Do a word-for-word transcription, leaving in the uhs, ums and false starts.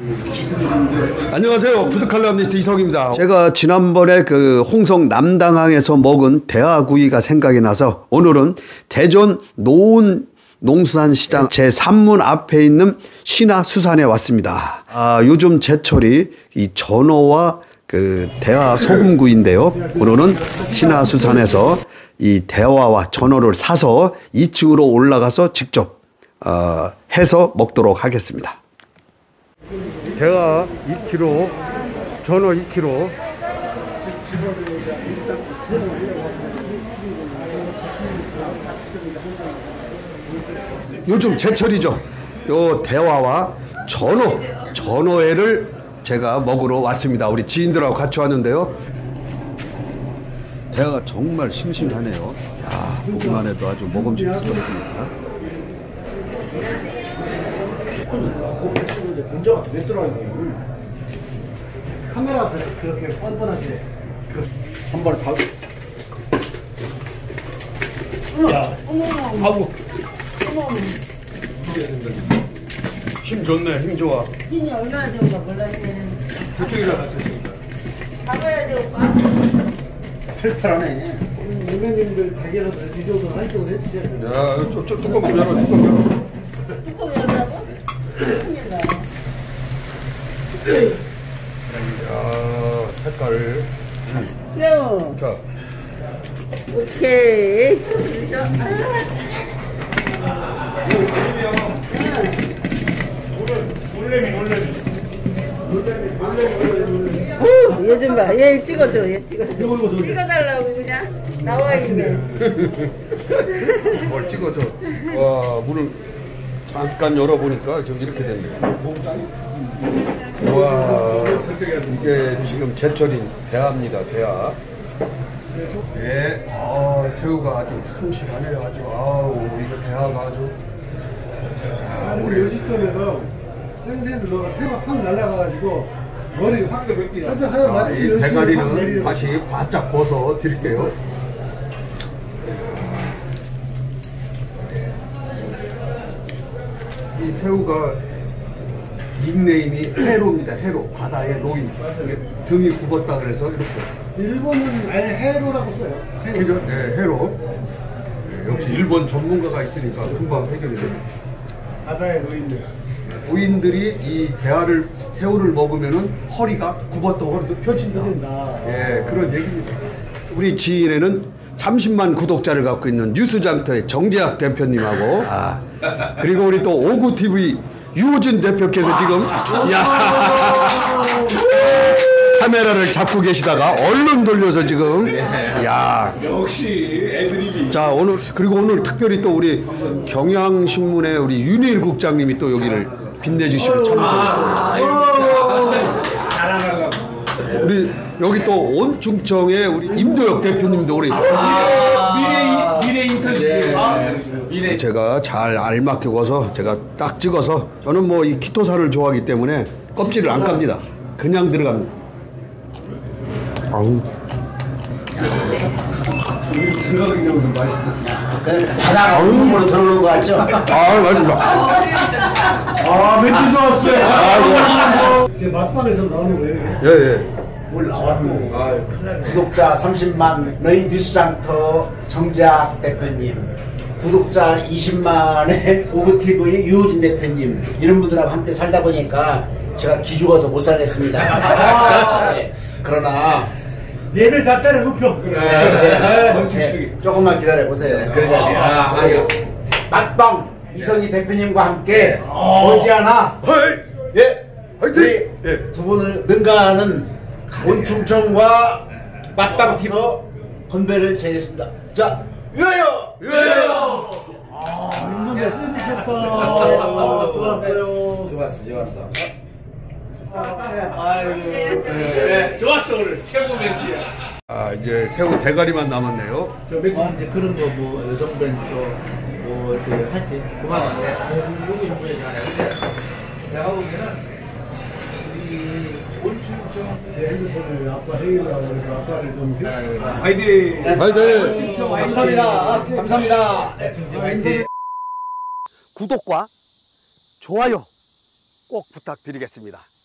안녕하세요. 푸드칼럼니스트 이성입니다. 제가 지난번에 그 홍성 남당항에서 먹은 대하구이가 생각이 나서 오늘은 대전 노원 농수산시장 제삼 문 앞에 있는 신화수산에 왔습니다. 아, 요즘 제철이 이 전어와 그 대하 소금구이인데요. 오늘은 신화수산에서 이 대하와 전어를 사서 이 층으로 올라가서 직접 어, 해서 먹도록 하겠습니다. 대하 이 킬로그램, 전어 이 킬로그램. 요즘 제철이죠. 요 대하와 전어, 전어회를 제가 먹으러 왔습니다. 우리 지인들하고 같이 왔는데요. 대하가 정말 싱싱하네요. 야, 보기만 해도 아주 먹음직스럽습니다. 문제가 되겠더라고요. 카메라 앞에서 그렇게 뻔뻔하게 한 번에 다. 야, 아이고. 힘 좋네, 힘 좋아. 힘이 얼마나 좋은가 몰라요. 저쪽이다, 저쪽이다. 잡아야 되고. 팔팔하네. 선생님들 댁에서 비교도 활동을 해주셔야 야, 저, 저 뚜껑 좀 열어, 뚜껑 열어. 뚜껑 열라고? 뚜껑 열라. 야, 색깔. 새우. 자. 오케이. 놀래미, 놀래미. 놀래미, 놀래미. 오, 얘 좀 봐. 얘 찍어줘. 얘 찍어줘. 이거, 이거, 저거. 찍어달라고 그냥 나와 있네. 뭘 찍어줘. 와, 문을 잠깐 열어보니까 좀 이렇게 됐네. 와, 이게 지금 제철인 대하입니다, 대하. 네, 아, 새우가 아주 큼실하네요. 아주, 아우, 이거 대하가 아주. 아, 우리 이 시점에서 센센 누나가 새가 확 날아가가지고 머리가 확 뺏기다. 아, 이 대가리는 다시 바짝 구워서 드릴게요. 이 새우가 닉네임이 해로입니다. 해로. 바다의 노인. 이게 등이 굽었다 그래서 이렇게. 일본은 아예 해로라고 써요. 해로. 네, 해로. 네, 역시 일본 전문가가 있으니까 금방 해결이 됩니다. 바다의 노인들. 노인들이 이 대하를, 새우를 먹으면은 허리가 굽었던 허리도 펴진다. 예, 그런 얘기입니다. 우리 지인에는 삼십만 구독자를 갖고 있는 뉴스장터의 정재학 대표님하고, 아, 그리고 우리 또 오구티비 유호진 대표께서 지금, 야, 카메라를 잡고 계시다가 얼른 돌려서 지금, 야, 역시 애드립이. 자, 오늘, 그리고 오늘 특별히 또 우리 경향신문의 우리 윤일 국장님이 또 여기를 빛내주시고 참석했어요. 우리 여기 또 온충청의 우리 임도혁 대표님도 우리 미래 미래 인터뷰. 미래 제가 잘 알맞게 구워서 제가 딱 찍어서 저는 뭐 이 키토산을 좋아하기 때문에 껍질을 안 깝니다. 그냥 들어갑니다. 아우. 생각이 좀 맛있어. 바다가 얼음으로 들어오는 거 같죠? 아, 맛있다. 아, 멘트 좋았어요. 아, 이게 맛방에서 나오는 거예요? 예, 예. 몰라. 아, 구독자 삼십만 너희 뉴스장터 정재학 대표님, 구독자 이십만의 오구티비 유호진 대표님, 이런 분들하고 함께 살다 보니까 제가 기죽어서 못 살겠습니다. 네. 그러나 얘들 다 때려 눕혀. 네, 네, 네. 조금만 기다려 보세요. 네, 아, 아, 맛방 이성희 대표님과 함께 머지않아 예, 우리 예. 두 분을 능가하는 온충청과 맛방 티서 건배를 제겠습니다. 자, 위하여! 위하여! 아, 윤선배 쓰셨다. 아, 좋았어요. 좋았어, 좋았어. 아유, 네, 좋았어. 오늘 최고 멘트야. 아, 이제 새우 대가리만 남았네요. 저 맥주 이제 그런 거 뭐 여성 벤처 뭐 이렇게 하지 그만한데 누구 인물이 잘하는데 내가 보기에는 우리 온충청 제 핸드폰을 아빠 행위라고 그래서 아빠를 좀 화이팅! 화이팅! 감사합니다. 감사합니다. 화이팅! 구독과 좋아요 꼭 부탁드리겠습니다.